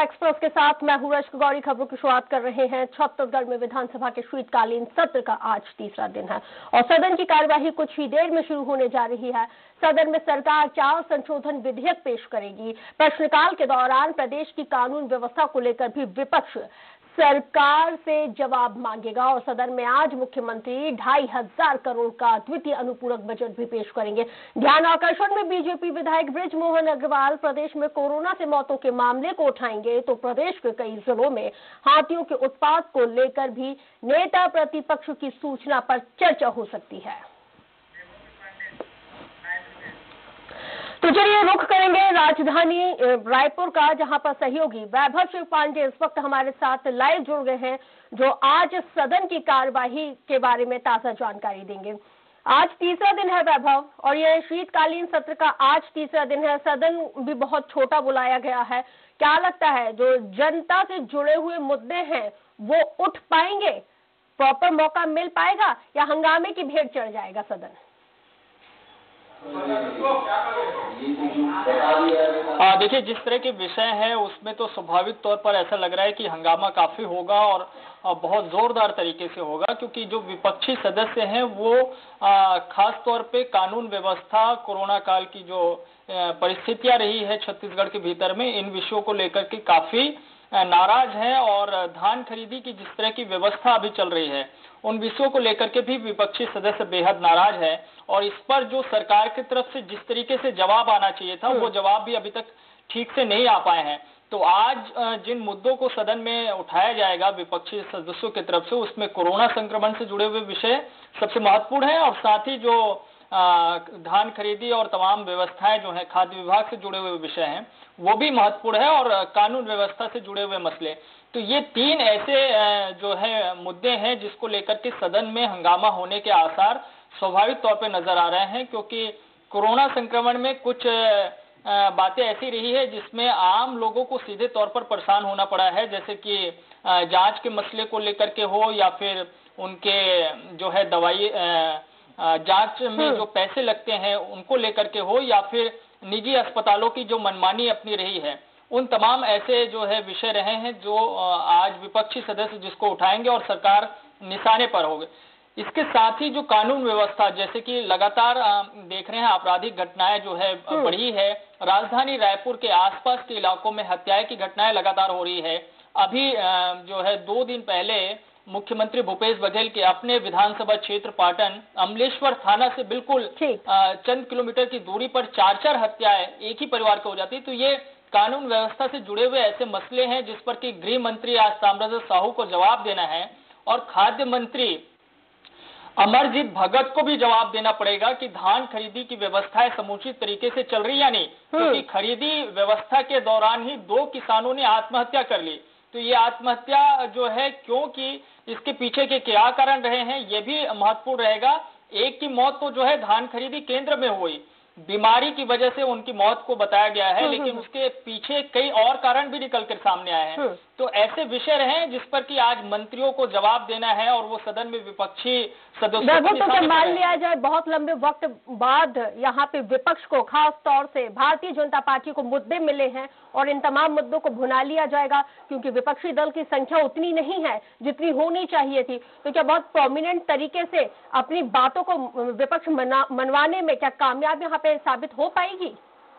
Express के साथ मैं हूं रश्क गौरी। खबरों की शुरुआत कर रहे हैं। छत्तीसगढ़ में विधानसभा के शीतकालीन सत्र का आज तीसरा दिन है और सदन की कार्यवाही कुछ ही देर में शुरू होने जा रही है। सदन में सरकार 4 संशोधन विधेयक पेश करेगी। प्रश्नकाल के दौरान प्रदेश की कानून व्यवस्था को लेकर भी विपक्ष सरकार से जवाब मांगेगा और सदन में आज मुख्यमंत्री 2,500 करोड़ का द्वितीय अनुपूरक बजट भी पेश करेंगे। ध्यान आकर्षण में बीजेपी विधायक बृजमोहन अग्रवाल प्रदेश में कोरोना से मौतों के मामले को उठाएंगे तो प्रदेश के कई जिलों में हाथियों के उत्पात को लेकर भी नेता प्रतिपक्ष की सूचना पर चर्चा हो सकती है। तो चलिए रुख करेंगे राजधानी रायपुर का, जहां पर सहयोगी वैभव शिव पांडे इस वक्त हमारे साथ लाइव जुड़ गए हैं, जो आज सदन की कार्यवाही के बारे में ताजा जानकारी देंगे। आज तीसरा दिन है वैभव, और ये शीतकालीन सत्र का आज तीसरा दिन है। सदन भी बहुत छोटा बुलाया गया है। क्या लगता है जो जनता से जुड़े हुए मुद्दे हैं वो उठ पाएंगे, प्रॉपर मौका मिल पाएगा या हंगामे की भेंट चढ़ जाएगा सदन? देखिए, जिस तरह के विषय है उसमें तो स्वाभाविक तौर पर ऐसा लग रहा है कि हंगामा काफी होगा और बहुत जोरदार तरीके से होगा, क्योंकि जो विपक्षी सदस्य हैं वो खास तौर पे कानून व्यवस्था, कोरोना काल की जो परिस्थितियां रही है छत्तीसगढ़ के भीतर में, इन विषयों को लेकर के काफी नाराज हैं और धान खरीदी की जिस तरह की व्यवस्था अभी चल रही है उन विषयों को लेकर के भी विपक्षी सदस्य बेहद नाराज है। और इस पर जो सरकार की तरफ से जिस तरीके से जवाब आना चाहिए था वो जवाब भी अभी तक ठीक से नहीं आ पाए हैं। तो आज जिन मुद्दों को सदन में उठाया जाएगा विपक्षी सदस्यों की तरफ से, उसमें कोरोना संक्रमण से जुड़े हुए विषय सबसे महत्वपूर्ण है और साथ ही जो धान खरीदी और तमाम व्यवस्थाएं जो है खाद्य विभाग से जुड़े हुए विषय हैं वो भी महत्वपूर्ण है, और कानून व्यवस्था से जुड़े हुए मसले। तो ये 3 ऐसे जो है मुद्दे हैं जिसको लेकर के सदन में हंगामा होने के आसार स्वाभाविक तौर पे नजर आ रहे हैं, क्योंकि कोरोना संक्रमण में कुछ बातें ऐसी रही है जिसमें आम लोगों को सीधे तौर पर परेशान होना पड़ा है, जैसे कि जांच के मसले को लेकर के हो या फिर उनके जो है दवाई जांच में जो पैसे लगते हैं उनको लेकर के हो, या फिर निजी अस्पतालों की जो मनमानी अपनी रही है, उन तमाम ऐसे जो है विषय रहे हैं जो आज विपक्षी सदस्य जिसको उठाएंगे और सरकार निशाने पर होगी। इसके साथ ही जो कानून व्यवस्था, जैसे कि लगातार देख रहे हैं आपराधिक घटनाएं जो है बढ़ी है, राजधानी रायपुर के आसपास के इलाकों में हत्याएं की घटनाएं लगातार हो रही है। अभी जो है 2 दिन पहले मुख्यमंत्री भूपेश बघेल के अपने विधानसभा क्षेत्र पाटन अमलेश्वर थाना से बिल्कुल चंद किलोमीटर की दूरी पर 4 हत्याएं एक ही परिवार के हो जाती। तो ये कानून व्यवस्था से जुड़े हुए ऐसे मसले हैं जिस पर कि गृह मंत्री आज ताम्रध्वज साहू को जवाब देना है और खाद्य मंत्री अमरजीत भगत को भी जवाब देना पड़ेगा कि धान खरीदी की व्यवस्थाएं समुचित तरीके से चल रही या नहीं, क्योंकि खरीदी व्यवस्था के दौरान ही 2 किसानों ने आत्महत्या कर ली। तो ये आत्महत्या जो है क्योंकि इसके पीछे के क्या कारण रहे हैं ये भी महत्वपूर्ण रहेगा। एक की मौत तो जो है धान खरीदी केंद्र में हुई, बीमारी की वजह से उनकी मौत को बताया गया है, लेकिन उसके पीछे कई और कारण भी निकल कर सामने आए हैं। तो ऐसे विषय रहे जिस पर कि आज मंत्रियों को जवाब देना है और वो सदन में विपक्षी सदस्यों को मान लिया जाए बहुत लंबे वक्त बाद यहाँ पे विपक्ष को, खास तौर से भारतीय जनता पार्टी को मुद्दे मिले हैं और इन तमाम मुद्दों को भुना लिया जाएगा, क्योंकि विपक्षी दल की संख्या उतनी नहीं है जितनी होनी चाहिए थी। तो क्या बहुत प्रोमिनेंट तरीके से अपनी बातों को विपक्ष मनवाने में क्या कामयाब यहाँ पे साबित हो पाएगी?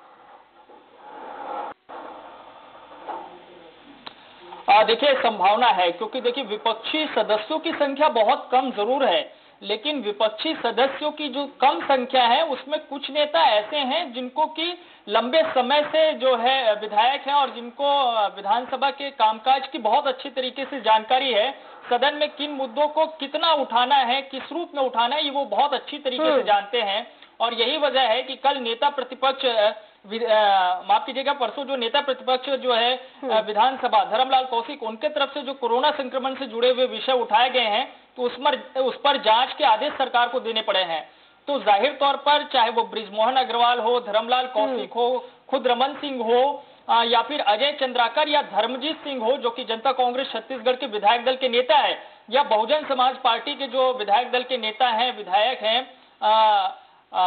देखिए, संभावना है, क्योंकि देखिए विपक्षी सदस्यों की संख्या बहुत कम जरूर है, लेकिन विपक्षी सदस्यों की जो कम संख्या है उसमें कुछ नेता ऐसे हैं जिनको कि लंबे समय से जो है विधायक हैं और जिनको विधानसभा के कामकाज की बहुत अच्छी तरीके से जानकारी है, सदन में किन मुद्दों को कितना उठाना है, किस रूप में उठाना है, ये वो बहुत अच्छी तरीके से जानते हैं। और यही वजह है कि कल नेता प्रतिपक्ष माफ कीजिएगा, परसों जो नेता प्रतिपक्ष जो है विधानसभा धर्मलाल कौशिक, उनके तरफ से जो कोरोना संक्रमण से जुड़े हुए विषय उठाए गए हैं तो उस पर जांच के आदेश सरकार को देने पड़े हैं। तो जाहिर तौर पर चाहे वो बृजमोहन अग्रवाल हो, धर्मलाल कौशिक हो, खुद रमन सिंह हो या फिर अजय चंद्राकर या धर्मजीत सिंह हो जो कि जनता कांग्रेस छत्तीसगढ़ के विधायक दल के नेता है, या बहुजन समाज पार्टी के जो विधायक दल के नेता हैं, विधायक हैं,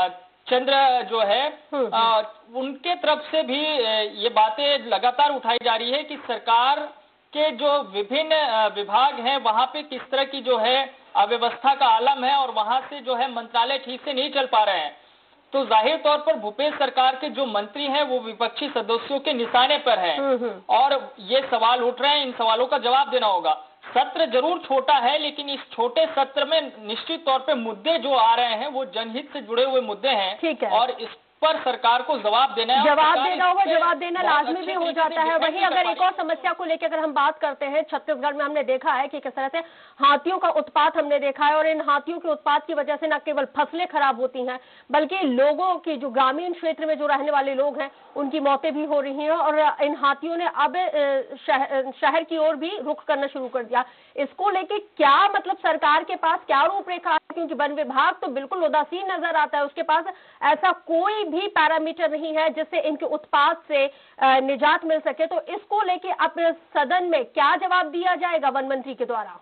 चंद्र जो है उनके तरफ से भी ये बातें लगातार उठाई जा रही है कि सरकार के जो विभिन्न विभाग हैं वहां पे किस तरह की जो है अव्यवस्था का आलम है और वहां से जो है मंत्रालय ठीक से नहीं चल पा रहे हैं। तो जाहिर तौर पर भूपेश सरकार के जो मंत्री हैं वो विपक्षी सदस्यों के निशाने पर हैं और ये सवाल उठ रहे हैं, इन सवालों का जवाब देना होगा। सत्र जरूर छोटा है, लेकिन इस छोटे सत्र में निश्चित तौर पे मुद्दे जो आ रहे हैं वो जनहित से जुड़े हुए मुद्दे हैं और इस पर सरकार को जवाब देना है, जवाब देना होगा, जवाब देना लाजमी भी हो जाता है। वहीं अगर एक और समस्या को लेकर अगर हम बात करते हैं, छत्तीसगढ़ में हमने देखा है कि किस तरह से हाथियों का उत्पात हमने देखा है और इन हाथियों के उत्पात की वजह से न केवल फसलें खराब होती हैं बल्कि लोगों की जो ग्रामीण क्षेत्र में जो रहने वाले लोग हैं उनकी मौतें भी हो रही हैं और इन हाथियों ने अब शहर की ओर भी रुख करना शुरू कर दिया। इसको लेके क्या मतलब सरकार के पास क्या रूपरेखा है, क्योंकि वन विभाग तो बिल्कुल उदासीन नजर आता है, उसके पास ऐसा कोई भी पैरामीटर नहीं है जिससे इनके उत्पाद से निजात मिल सके। तो इसको लेके अब सदन में क्या जवाब दिया जाएगा वन मंत्री के द्वारा?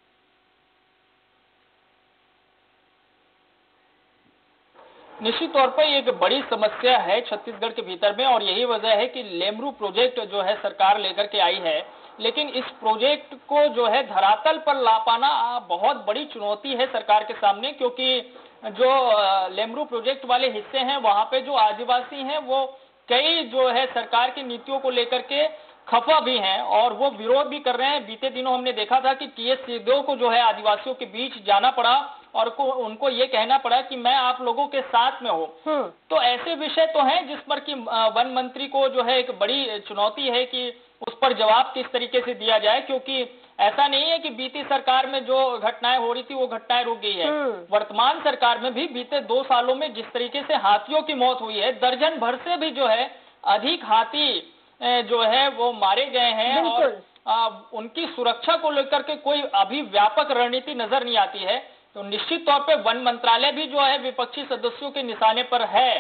निश्चित तौर पर एक बड़ी समस्या है छत्तीसगढ़ के भीतर में और यही वजह है कि लेमरू प्रोजेक्ट जो है सरकार लेकर के आई है, लेकिन इस प्रोजेक्ट को जो है धरातल पर ला पाना बहुत बड़ी चुनौती है सरकार के सामने, क्योंकि जो लेमरू प्रोजेक्ट वाले हिस्से हैं वहां पे जो आदिवासी हैं वो कई जो है सरकार की नीतियों को लेकर के खफा भी हैं और वो विरोध भी कर रहे हैं। बीते दिनों हमने देखा था कि टीएस सिंहदेव को जो है आदिवासियों के बीच जाना पड़ा और उनको ये कहना पड़ा कि मैं आप लोगों के साथ में हूँ। तो ऐसे विषय तो हैं जिस पर कि वन मंत्री को जो है एक बड़ी चुनौती है कि उस पर जवाब किस तरीके से दिया जाए, क्योंकि ऐसा नहीं है कि बीती सरकार में जो घटनाएं हो रही थी वो घटनाएं रुक गई है। वर्तमान सरकार में भी बीते 2 सालों में जिस तरीके से हाथियों की मौत हुई है, दर्जन भर से भी जो है अधिक हाथी जो है वो मारे गए हैं और उनकी सुरक्षा को लेकर के कोई अभी व्यापक रणनीति नजर नहीं आती है। तो निश्चित तौर पे वन मंत्रालय भी जो है विपक्षी सदस्यों के निशाने पर है,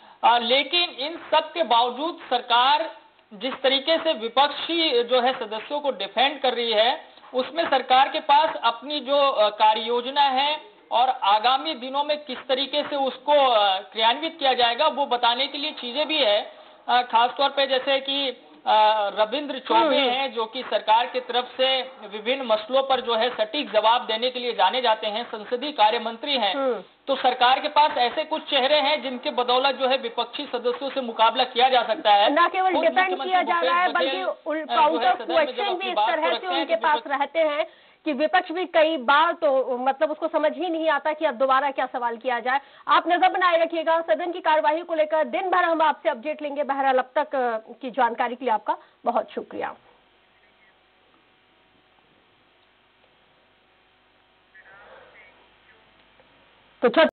लेकिन इन सब के बावजूद सरकार जिस तरीके से विपक्षी जो है सदस्यों को डिफेंड कर रही है उसमें सरकार के पास अपनी जो कार्य योजना है और आगामी दिनों में किस तरीके से उसको क्रियान्वित किया जाएगा वो बताने के लिए चीजें भी है। खासतौर पे जैसे कि रविंद्र चौबे हैं जो कि सरकार की तरफ से विभिन्न मसलों पर जो है सटीक जवाब देने के लिए जाने जाते हैं, संसदीय कार्य मंत्री हैं। तो सरकार के पास ऐसे कुछ चेहरे हैं जिनके बदौलत जो है विपक्षी सदस्यों से मुकाबला किया जा सकता है। न केवल डिफेंड किया जा रहा है बल्कि काउंटर क्वेश्चन भी इस तरह से उनके पास रहते हैं कि विपक्ष भी कई बार तो मतलब उसको समझ ही नहीं आता कि अब दोबारा क्या सवाल किया जाए। आप नजर बनाए रखिएगा सदन की कार्यवाही को लेकर, दिन भर हम आपसे अपडेट लेंगे। बहरहाल अब तक की जानकारी के लिए आपका बहुत शुक्रिया। तो